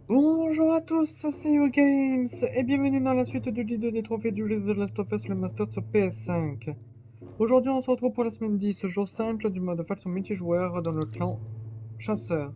Bonjour à tous, c'est Games et bienvenue dans la suite du guide des trophées du jeu The Last of Us le Master sur PS5. Aujourd'hui on se retrouve pour la semaine 10, jour simple du mode faction multijoueur dans le clan chasseur.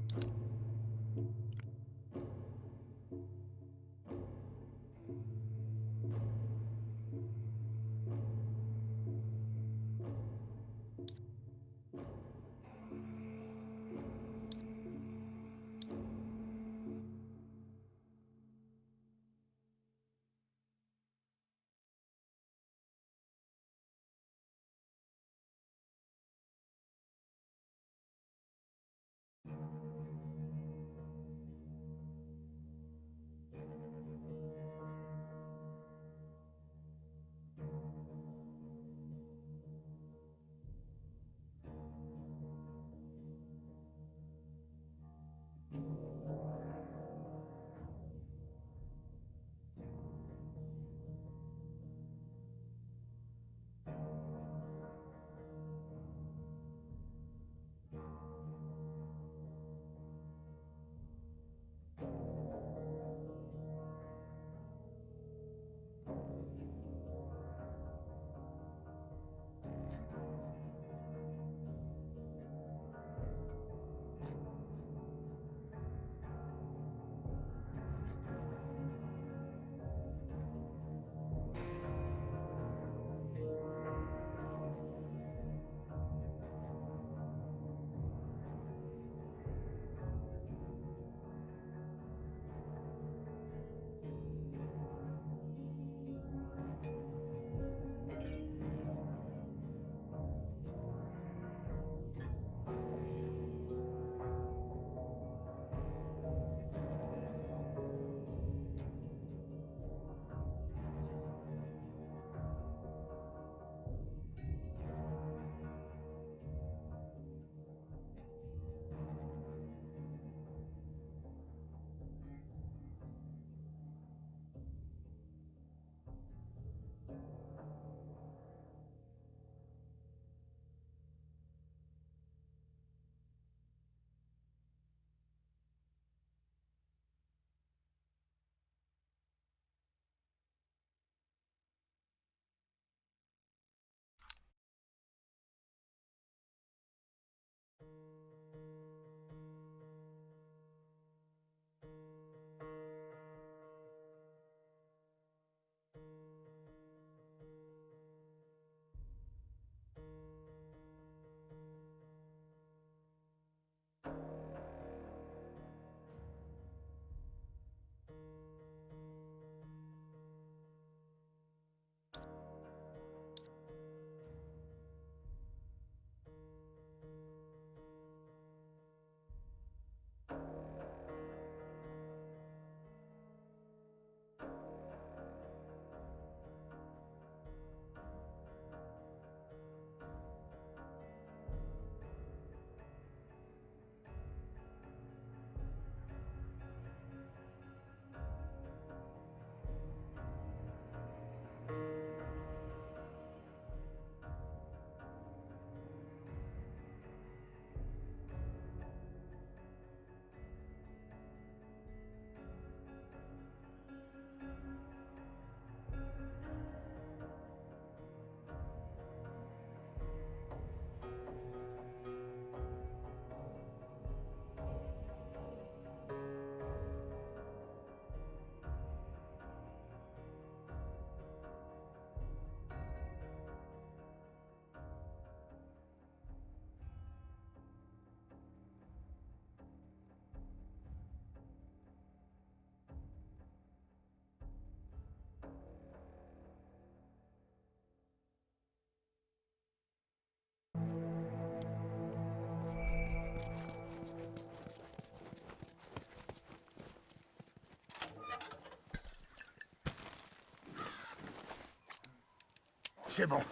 C'est bon.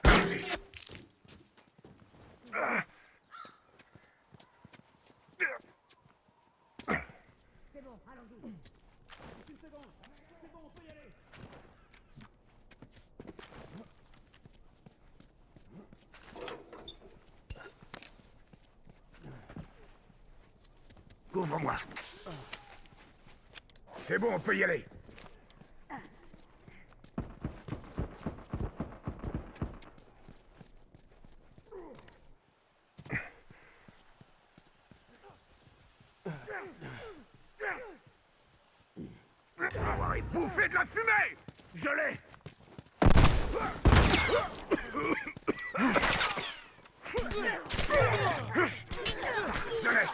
C'est bon, allons-y. Une seconde. C'est bon, on peut y aller. Couvre-moi. C'est bon, on peut y aller. Enfoiré, bouffez de la fumée! Je l'ai! Je l'ai!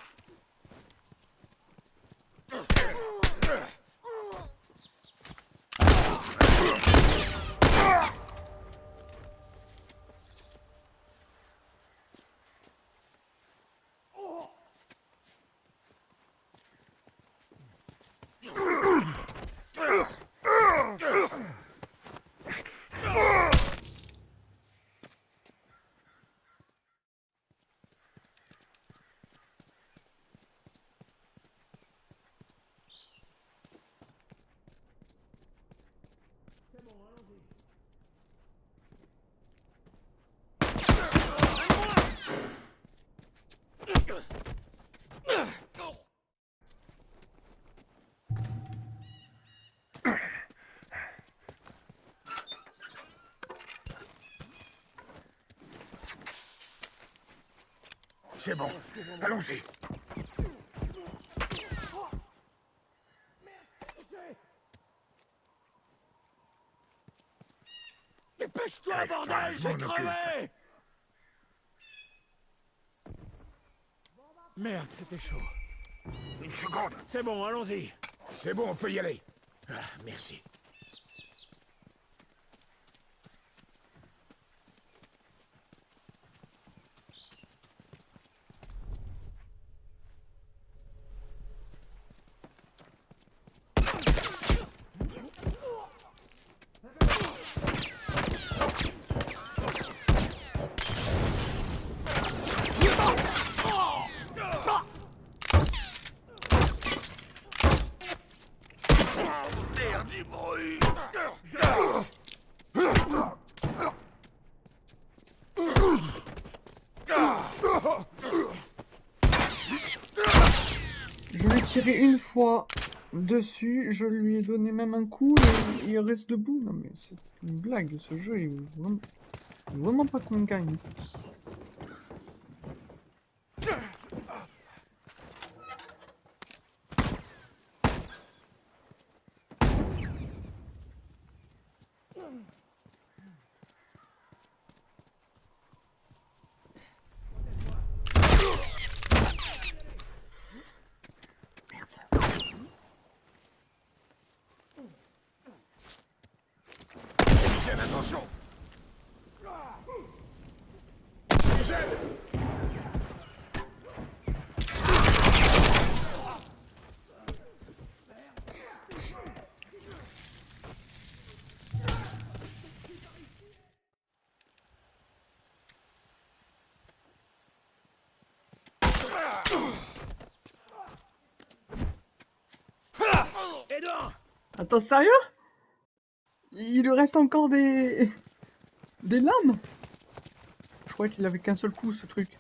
C'est bon, allons-y. Dépêche-toi, bordel, j'ai crevé! Merde, c'était chaud. Une seconde. C'est bon, allons-y. C'est bon, on peut y aller. Ah, merci. Je l'ai tiré une fois dessus, je lui ai donné même un coup et il reste debout. Non mais c'est une blague, ce jeu est vraiment pas qu'on gagne. Michel, attention! Michel! Edouard! Attends, sérieux? Il lui reste encore des lames? Je croyais qu'il avait qu'un seul coup, ce truc.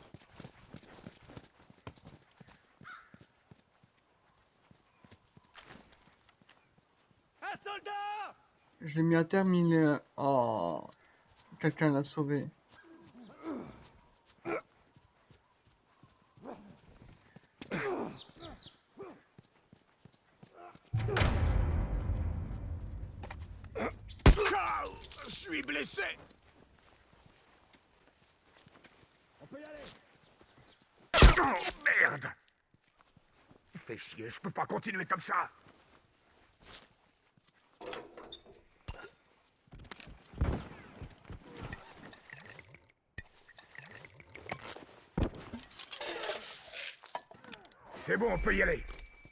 Un soldat! Je l'ai mis à terre, mais il est... Oh... Quelqu'un l'a sauvé. Je suis blessé! On peut y aller! Oh, merde! Fais chier, je peux pas continuer comme ça! C'est bon, on peut y aller.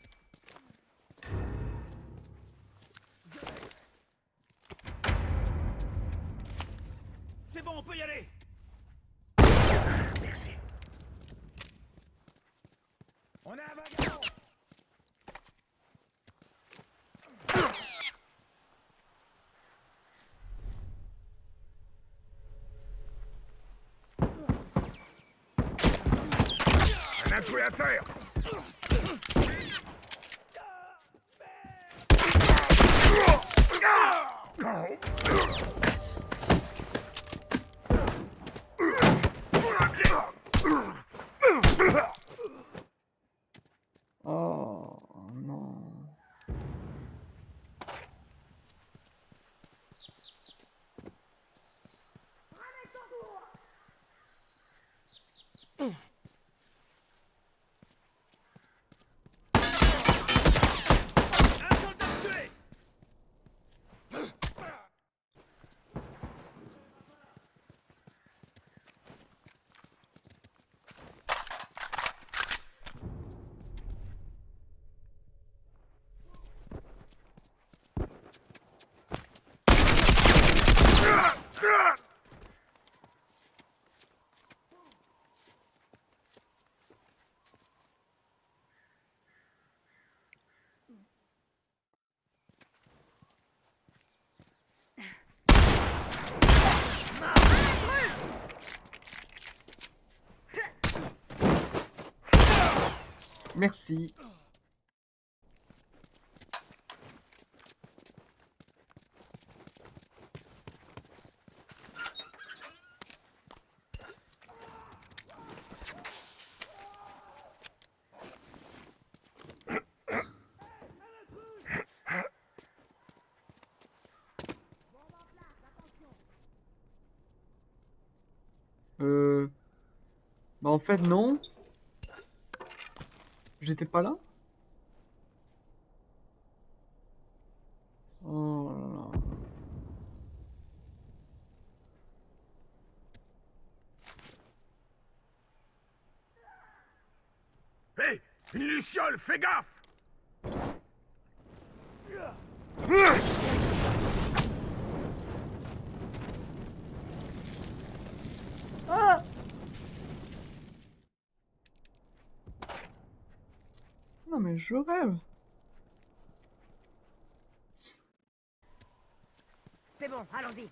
C'est bon, on peut y aller! Merci. On a un vagabond! On a tout à faire. non. Merci. Bah en fait non. J'étais pas là. Oh là là. Hé, une luciole, fais gaffe! Ah! Non mais je rêve. C'est bon, allons-y.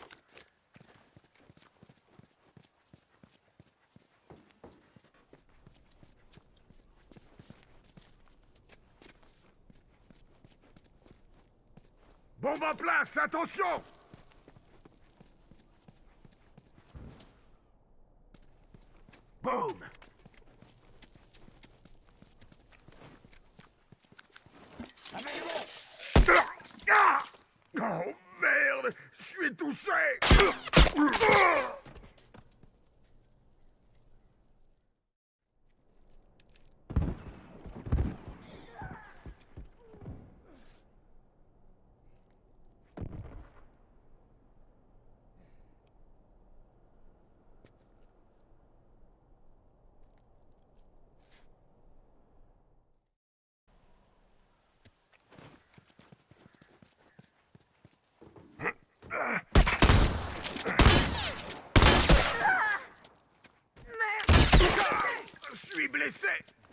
Bombe en place, attention! Boum! Ah! Oh merde! Je suis touché! Je suis blessé!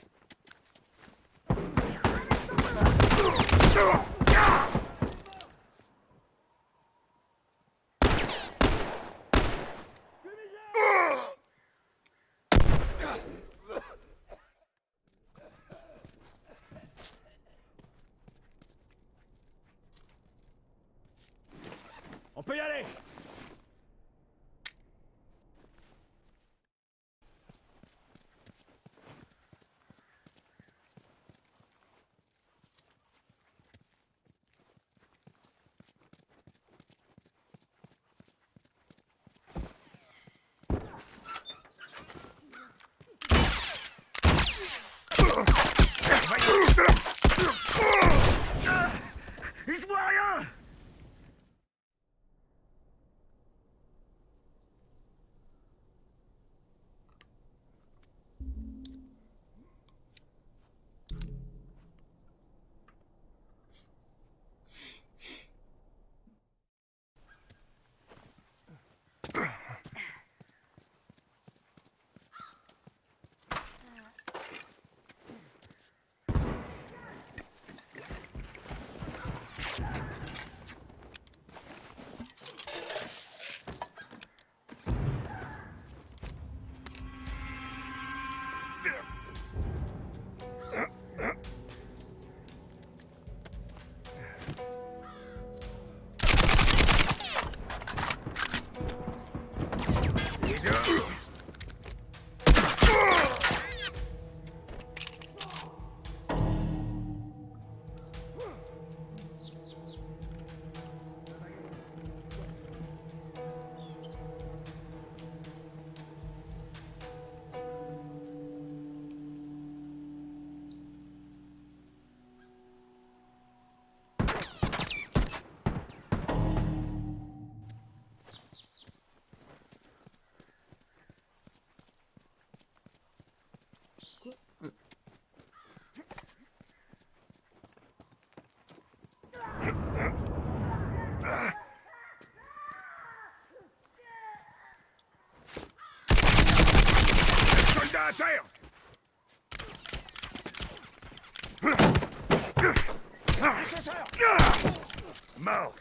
On peut y aller. Je vois rien! terre! Mort!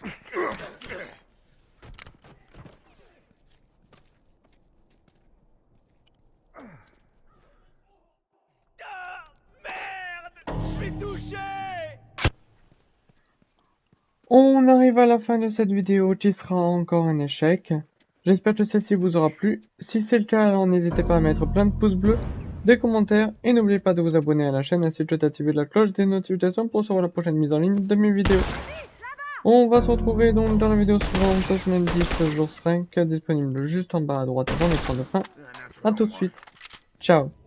On arrive à la fin de cette vidéo qui sera encore un échec. J'espère que celle-ci vous aura plu. Si c'est le cas, alors n'hésitez pas à mettre plein de pouces bleus, des commentaires et n'oubliez pas de vous abonner à la chaîne ainsi que d'activer la cloche des notifications pour recevoir la prochaine mise en ligne de mes vidéos. On va se retrouver donc dans la vidéo suivante, la semaine 10, jour 5, disponible juste en bas à droite dans l'écran de fin. A tout de suite. Ciao.